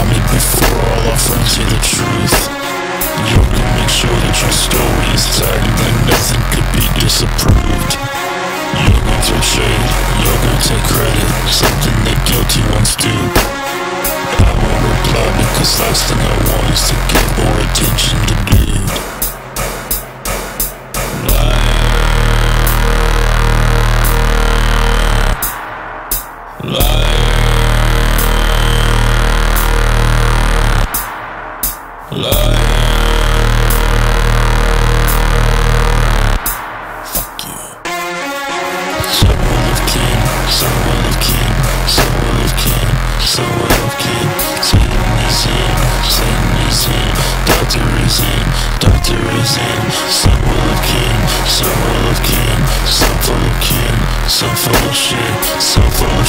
got me before all our friends hear the truth. You can make sure that your story is tight and that nothing could be disapproved. You're gonna throw shade, you're gonna take credit, something that guilty ones do. I won't reply because last thing I want is to give more attention to dude. Fuck you. So will of kin, so will of kin, so will of kin, so will of kin. Satan is in, Satan is in, doctor is in, doctor is in. Some will of kin, some will of kin, some full of kin, some full of shit, some full